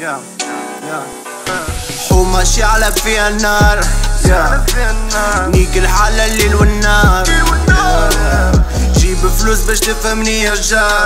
حومة شعلة فيها النار، نيك الحالة الليل والنهار. جيب فلوس باش تفهمني يا جار،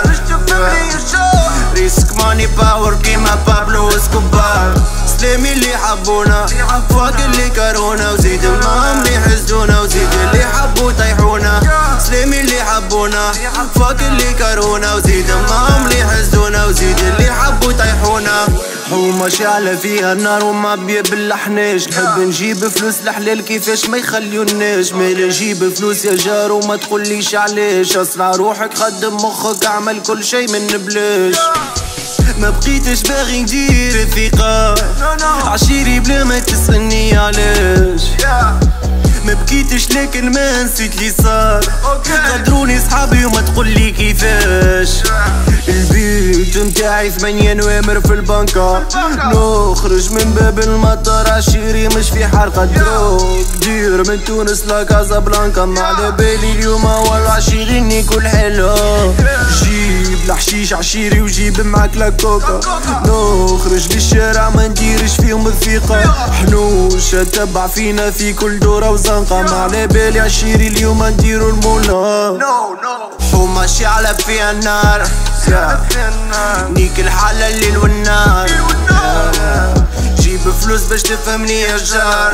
ريسك ماني باور كيما بابلو اسكوبار. سلامي اللي حبونا فاق اللي كارونا، وزيد المام اللي حزدونا، وزيد اللي حبو طيحونا. سلامي اللي حبونا فاق اللي كارونا، وزيد المام اللي حزدونا، وزيد اللي حبو طيحونا. حومة شعلة فيها النار وما بيبلحناش، نحب نجيب فلوس الحلال كيفاش ما يخليوناش. مالا نجيب فلوس يا جار وما تقوليش علاش، اسرع روحك خدم مخك اعمل كل شي من بلاش. ما بقيتش باغي ندير الثقة عشيري بلا ما تسألني علاش. ما بكيتش لكن ما نسيت لي صار، قدروني صحابي وما تقولي كيفاش. البيت متاعي 8 نوامر في البنكة، نخرج من باب المطار عشيري مش في حلقة دروك. دير من تونس لكازابلانكا، ما على بالي اليوم والله عشيريني كل حلو. جيب الحشيش عشيري وجيب معاك لاكوكا، نخرج للشارع ما نديرش فيهم الثقة. حنوش تبع فينا في كل دورة وزنقة، ما على بالي عشيري اليوم نديرو المولا. حومة شعلة فيها النار، نيك الحالة الليل والنهار. جيب فلوس باش تفهمني يا جار،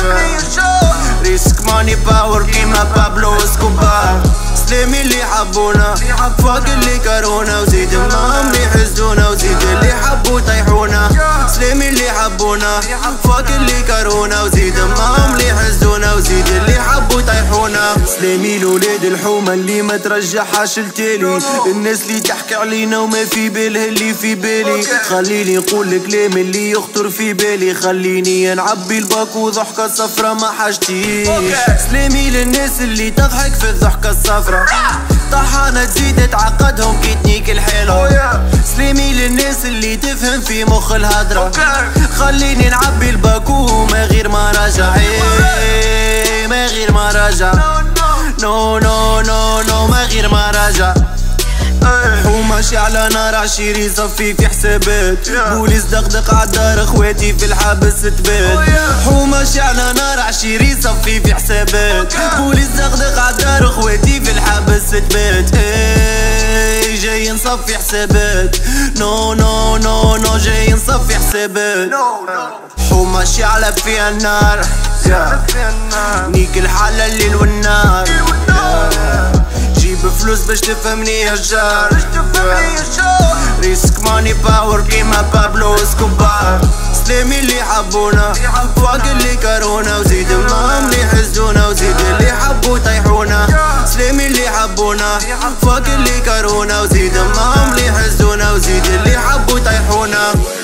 ريسك ماني باور كيما بابلو اسكوبار. سلامي اللي حبونا فاق اللي كارونا، وزيد المام اللي حزدونا، وزيد اللي حبو طيحونا. سلامي اللي حبونا فاق اللي كارونا، وزيد المام اللي حزدونا، وزيد اللي حبو طيحونا. سلامي لولاد الحومة اللي ما ترجعهاش لتالي، الناس اللي تحكي علينا وما في بالها اللي في بالي. خليني نقول الكلام اللي يخطر في بالي، خليني نعبي الباكو ضحكة صفرا ما حاجتيش. سلامي للناس اللي تضحك في الضحكة الصفرا، طحانة تزيد تعقدهم كي تنيك الحيلة. سلامي للناس اللي تفهم في مخ الهدرة، خليني نعبي الباكو ما غير ما راجع، ما غير ما راجع. نو نو نو نو ما غير ما راجع. حومة شعلة نار عشيري صفي في حسابات، بوليس دقدق عالدار اخواتي في الحبس تبات. حومة شعلة نار عشيري صفي في حسابات، بوليس دقدق عالدار اخواتي في الحبس تبات. جاي نصفي حسابات، نو نو نو نو جاي نصفي حسابات. حومة شعلة فيها النار، نيك الحالة الليل والنهار. جيب فلوس باش تفهمني يا جار، ريسك ماني باور كيما بابلو اسكوبار. سلامي اللي حبونا فاق اللي كارونا، وزيد المام اللي حزدونا، وزيد اللي حبو طيحونا. سلامي اللي حبونا فاق اللي كارونا، وزيد المام اللي حزدونا، وزيد اللي حبو طيحونا.